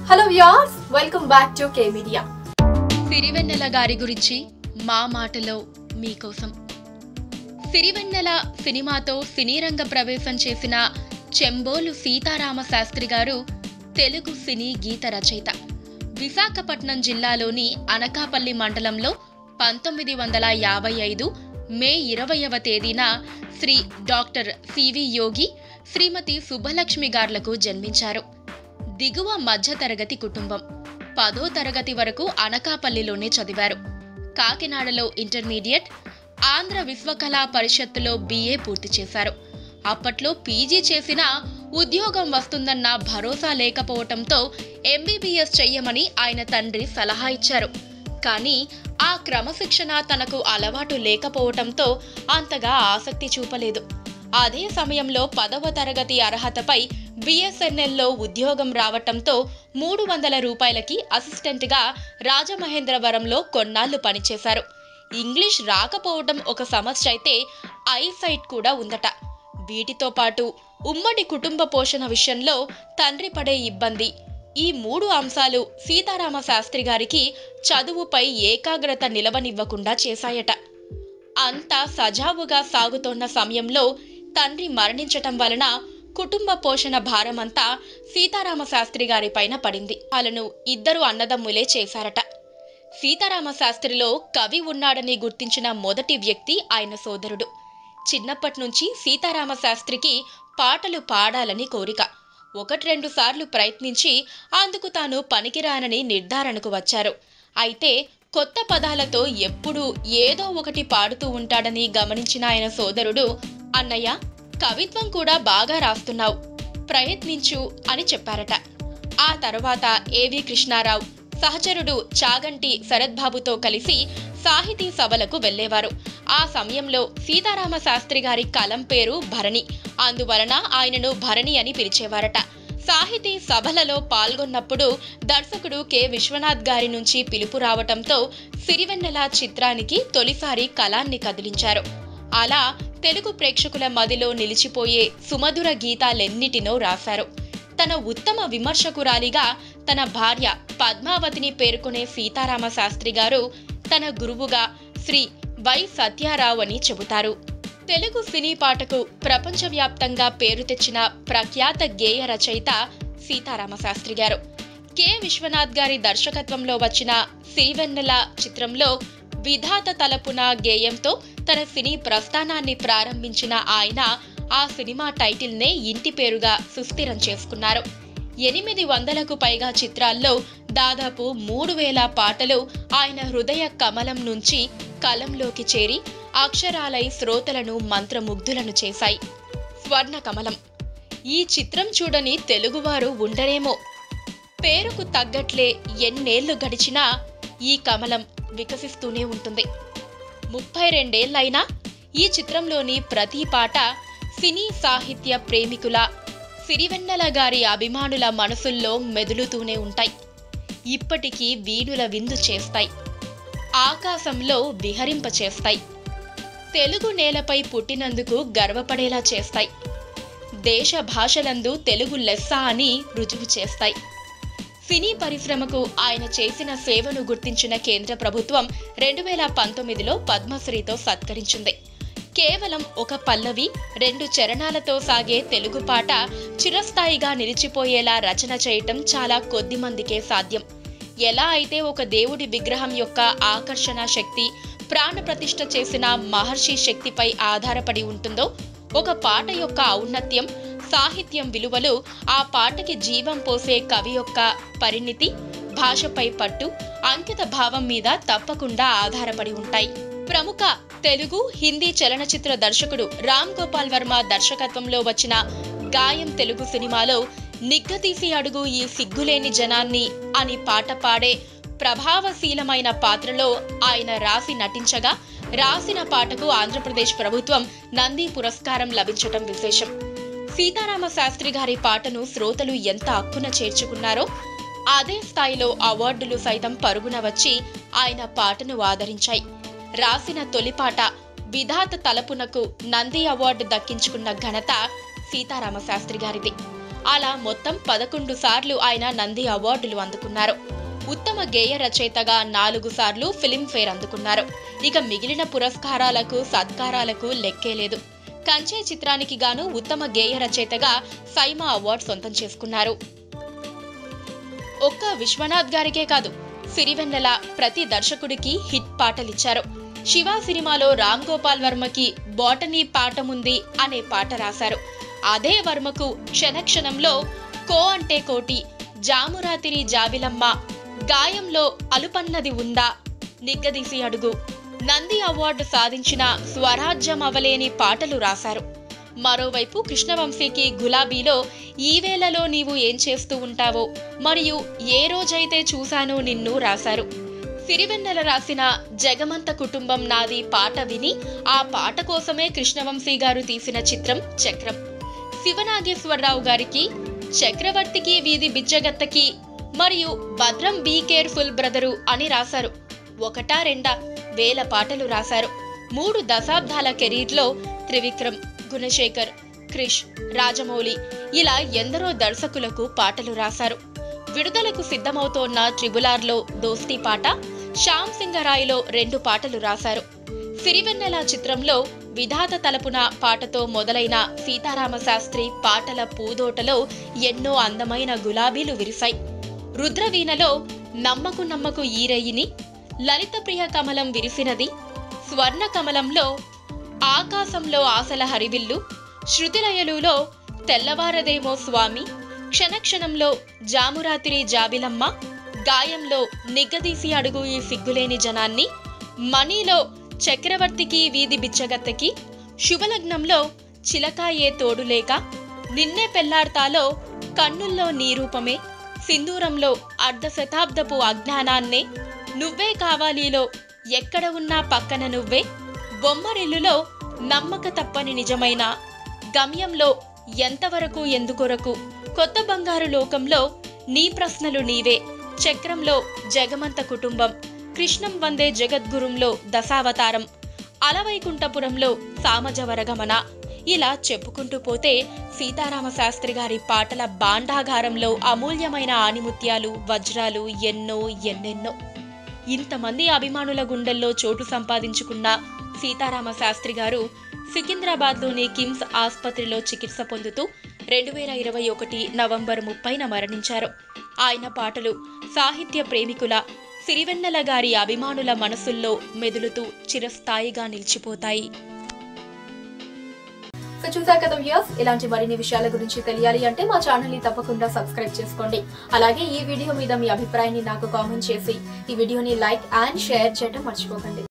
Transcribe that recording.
Hello viewers, welcome back to K media. Sirivennela గారి గురించి మా మాటలో మీకోసం. సిరివెన్నెల సినిమాతో సినీరంగ ప్రవేశం చేసిన చెంబోలు సీతారామ శాస్త్రి గారు తెలుగు సినీ గీత రచయిత. విశాఖపట్నం జిల్లాలోని అనకాపల్లి మండలంలో 1955 మే 20వ తేదీన శ్రీ డాక్టర్ సివి యోగి, శ్రీమతి సుబ్బలక్ష్మి గార్లకు జన్మించారు. దిగువ మధ్యతరగతి కుటుంబం. 10వ తరగతి వరకు అనకాపల్లిలోనే చదివారు. కాకినాడలో ఇంటర్మీడియట్, ఆంధ్ర విశ్వకళా పరిషత్తులో BA పూర్తి చేశారు. అప్పట్లో పీజీ చేసినా ఉద్యోగం వస్తుందన్న భరోసా లేకపోవటంతో MBBS చెయ్యమని ఆయన తండ్రి సలహా ఇచ్చారు. కానీ ఆ క్రమశిక్షణ తనకు అలవాటు లేకపోవటంతో అంతగా ఆసక్తి చూపలేదు. అదే సమయంలో 10వ తరగతి అర్హతపై BSNLలో ఉద్యోగం రావటంతో 300 రూపాయలకి అసిస్టెంట్గా రాజమహేంద్రవరంలో కొన్నాళ్లు పనిచేశారు. ఇంగ్లీష్ రాకపోవడం ఒక సమస్య అయితే ఐసైట్ కూడా ఉందట. వీటితో పాటు ఉమ్మడి కుటుంబ పోషణ విషయంలో తండ్రి పడే ఇబ్బంది, ఈ 3 అంశాలు సీతారామ శాస్త్రి గారికి చదువుపై ఏకాగ్రత నిలవనివ్వకుండా చేశాయట. అంతా సజావుగా సాగుతోన్న సమయంలో తండ్రి మరణించటం వలన కుటుంబ పోషణ భారమంతా సీతారామ శాస్త్రి గారి పైన పడింది. వాళ్ళను 2 అన్నదమ్ములే చేశారట. సీతారామ శాస్త్రిలో కవి ఉన్నాడని గుర్తించిన మొదటి వ్యక్తి ఆయన సోదరుడు. చిన్నప్పటి నుంచి సీతారామ శాస్త్రికి పాటలు పాడాలని కోరిక. 1-2 సార్లు ప్రయత్నించి అందుకు తాను పనికిరానని నిర్ధారణకు వచ్చారు. అయితే కొత్త పదాలతో ఎప్పుడూ ఏదో ఒకటి పాడుతూ ఉంటాడని గమనించిన ఆయన సోదరుడు, అన్నయ్య, కవిత్వం కూడా బాగా రాస్తున్నావు, ప్రయత్నించు అని చెప్పారట. ఆ తర్వాత AV కృష్ణారావు, సహచరుడు చాగంటి శరద్బాబుతో కలిసి సాహితీ సభలకు వెళ్లేవారు. ఆ సమయంలో సీతారామ శాస్త్రి గారి కలం పేరు భరణి, అందువలన ఆయనను భరణి అని పిలిచేవారట. సాహితీ సభలలో పాల్గొన్నప్పుడు దర్శకుడు K. విశ్వనాథ్ గారి నుంచి పిలుపు రావటంతో సిరివెన్నెల చిత్రానికి తొలిసారి కలాన్ని కదిలించారు. అలా తెలుగు ప్రేక్షకుల మదిలో నిలిచిపోయే సుమధుర గీతాలెన్నిటినో రాశారు. తన ఉత్తమ విమర్శకురాలిగా తన భార్య పద్మావతిని పేర్కొనే సీతారామ శాస్త్రి గారు తన గురువుగా శ్రీ వై సత్యారావు అని చెబుతారు. తెలుగు సినీ పాటకు ప్రపంచవ్యాప్తంగా పేరు తెచ్చిన ప్రఖ్యాత గేయ రచయిత సీతారామ శాస్త్రి గారు. K. విశ్వనాథ్ గారి దర్శకత్వంలో వచ్చిన సిరివెన్నెల చిత్రంలో విధాత తలపున గేయంతో తన సినీ ప్రస్థానాన్ని ప్రారంభించిన ఆయన ఆ సినిమా టైటిల్నే ఇంటి పేరుగా సుస్థిరం చేసుకున్నారు. 800కు పైగా చిత్రాల్లో దాదాపు 3000 పాటలు ఆయన హృదయ కమలం నుంచి కలంలోకి చేరి అక్షరాలై శ్రోతలను మంత్రముగ్ధులను చేశాయి. స్వర్ణ కమలం. ఈ చిత్రం చూడని తెలుగువారు ఉండరేమో. పేరుకు తగ్గట్లే ఎన్నేళ్లు గడిచినా ఈ కమలం వికసిస్తూనే ఉంటుంది. 32 ఏళ్లైనా ఈ చిత్రంలోని ప్రతి పాట సినీ సాహిత్య ప్రేమికుల, సిరివెన్నెల గారి అభిమానుల మనసుల్లో మెదులుతూనే ఉంటాయి. ఇప్పటికీ వీణుల విందు చేస్తాయి, ఆకాశంలో విహరింపచేస్తాయి, తెలుగు నేలపై పుట్టినందుకు గర్వపడేలా చేస్తాయి, దేశ భాషలందు తెలుగు లెస్స అని రుజువు చేస్తాయి. సినీ పరిశ్రమకు ఆయన చేసిన సేవను గుర్తించిన కేంద్ర ప్రభుత్వం 2019లో పద్మశ్రీతో సత్కరించింది. కేవలం ఒక పల్లవి, 2 చరణాలతో సాగే తెలుగు పాట చిరస్థాయిగా నిలిచిపోయేలా రచన చేయటం చాలా కొద్ది మందికే సాధ్యం. ఎలా అయితే ఒక దేవుడి విగ్రహం యొక్క ఆకర్షణ శక్తి ప్రాణప్రతిష్ఠ చేసిన మహర్షి శక్తిపై ఆధారపడి ఉంటుందో, ఒక పాట యొక్క ఔన్నత్యం, సాహిత్యం విలువలు ఆ పాటకి జీవం పోసే కవి యొక్క పరిణితి, భాషపై పట్టు, అంకిత భావం మీద తప్పకుండా ఆధారపడి ఉంటాయి. ప్రముఖ తెలుగు, హిందీ చలనచిత్ర దర్శకుడు రామ్ గోపాల్ వర్మ దర్శకత్వంలో వచ్చిన గాయం తెలుగు సినిమాలో నిగ్గదీసి అడుగు ఈ సిగ్గులేని జనాన్ని అని పాట పాడే ప్రభావశీలమైన పాత్రలో ఆయన రాసి నటించగా, రాసిన పాటకు ఆంధ్రప్రదేశ్ ప్రభుత్వం నంది పురస్కారం లభించటం విశేషం. సీతారామ శాస్త్రి గారి పాటను శ్రోతలు ఎంత హక్కున చేర్చుకున్నారో అదే స్థాయిలో అవార్డులు సైతం పరుగున వచ్చి ఆయన పాటను ఆదరించాయి. రాసిన తొలి పాట విధాత తలపునకు నంది అవార్డు దక్కించుకున్న ఘనత సీతారామ శాస్త్రి గారిది. అలా మొత్తం 11 సార్లు ఆయన నంది అవార్డులు అందుకున్నారు. ఉత్తమ గేయ రచయితగా 4 సార్లు ఫిల్మ్ఫేర్ అందుకున్నారు. ఇక మిగిలిన పురస్కారాలకు సత్కారాలకు లెక్కే లేదు. కంచే చిత్రానికి గాను ఉత్తమ గేయ రచయితగా సైమా అవార్డు సొంతం చేసుకున్నారు. ఒక్క విశ్వనాథ్ గారికే కాదు, సిరివెన్నెల ప్రతి దర్శకుడికి హిట్ పాటలిచ్చారు. శివ సినిమాలో రామ్ గోపాల్ వర్మకి బాటనీ పాఠముంది అనే పాట రాశారు. అదే వర్మకు క్షణక్షణంలో కో అంటే కోటి, జామురాతిరి జాబిలమ్మ, గాయంలో అలుపన్నది ఉందా, నిగ్గదీసి అడుగు, నంది అవార్డు సాధించిన స్వరాజ్యం అవలేని పాటలు రాశారు. మరోవైపు కృష్ణవంశీకి గులాబీలో ఈ వేళలో నీవు ఏం చేస్తూ ఉంటావో మరియు ఏ రోజైతే చూశానో నిన్ను రాశారు. సిరివెన్నెల రాసిన జగమంత కుటుంబం నాది పాట విని ఆ పాట కోసమే కృష్ణవంశీ గారు తీసిన చిత్రం చక్రం. శివనాగేశ్వరరావు గారికి చక్రవర్తికి వీధి బిచ్చగత్తకి మరియు భద్రం బీ కేర్ఫుల్ బ్రదరు అని రాశారు. ఒకటా రెండా వేల పాటలు రాశారు. 3 దశాబ్దాల కెరీర్లో త్రివిక్రమ్, గుణశేఖర్, క్రిష్, రాజమౌళి ఇలా ఎందరో దర్శకులకు పాటలు రాశారు. విడుదలకు సిద్ధమవుతోన్న ట్రిబులార్లో దోస్తీ పాట, శ్యామ్ సింగరాయ్లో 2 పాటలు రాశారు. సిరివెన్నెల చిత్రంలో విధాత తలపున పాటతో మొదలైన సీతారామశాస్త్రి పాటల పూదోటలో ఎన్నో అందమైన గులాబీలు విరిశాయి. రుద్రవీణలో నమ్మకు నమ్మకు ఈరయ్యిని, లలిత ప్రియ కమలం విరిసినది, స్వర్ణ కమలంలో ఆకాశంలో ఆశల హరివిల్లు, శృతిలయలులో తెల్లవారదేమో స్వామి, క్షణక్షణంలో జామురాతిరి జాబిలమ్మ, గాయంలో నిగ్గదీసి అడుగు ఈ సిగ్గులేని జనాన్ని, మనీలో చక్రవర్తికి వీధి బిచ్చగత్తకి, శుభలగ్నంలో చిలకాయే తోడులేక, నిన్నే పెళ్లాడతాలో కన్నుల్లో నీ రూపమే, సింధూరంలో అర్ధ శతాబ్దపు అజ్ఞానాన్నే, నువ్వే కావాలిలో ఎక్కడ ఉన్నా పక్కన నువ్వే, బొమ్మరిల్లులో నమ్మక తప్పని నిజమైన, గమ్యంలో ఎంతవరకు ఎందుకొరకు, కొత్త బంగారు లోకంలో నీ ప్రశ్నలు నీవే, చక్రంలో జగమంత కుటుంబం, కృష్ణం వందే జగద్గురుంలో దశావతారం, అలవైకుంఠపురంలో సామజవరగమన, ఇలా చెప్పుకుంటూ పోతే సీతారామశాస్త్రి గారి పాటల భాండాగారంలో అమూల్యమైన ఆణిముత్యాలు, వజ్రాలు ఎన్నో ఎన్నెన్నో. ఇంతమంది అభిమానుల గుండెల్లో చోటు సంపాదించుకున్న సీతారామశాస్త్రి గారు సికింద్రాబాద్లోని కిమ్స్ ఆసుపత్రిలో చికిత్స పొందుతూ 2021 నవంబర్ 30న మరణించారు. ఆయన పాటలు సాహిత్య ప్రేమికుల, సిరివెన్నెల గారి అభిమానుల మనసుల్లో మెదులుతూ చిరస్థాయిగా నిలిచిపోతాయి. సో చూసారు కదా వ్యూయర్స్, ఇలాంటి మరిన్ని విషయాల గురించి తెలియాలి అంటే మా ఛానల్ ని తప్పకుండా సబ్స్క్రైబ్ చేసుకోండి. అలాగే ఈ వీడియో మీద మీ అభిప్రాయాన్ని నాకు కామెంట్ చేసి ఈ వీడియోని లైక్ అండ్ షేర్ చేయడం మర్చిపోకండి.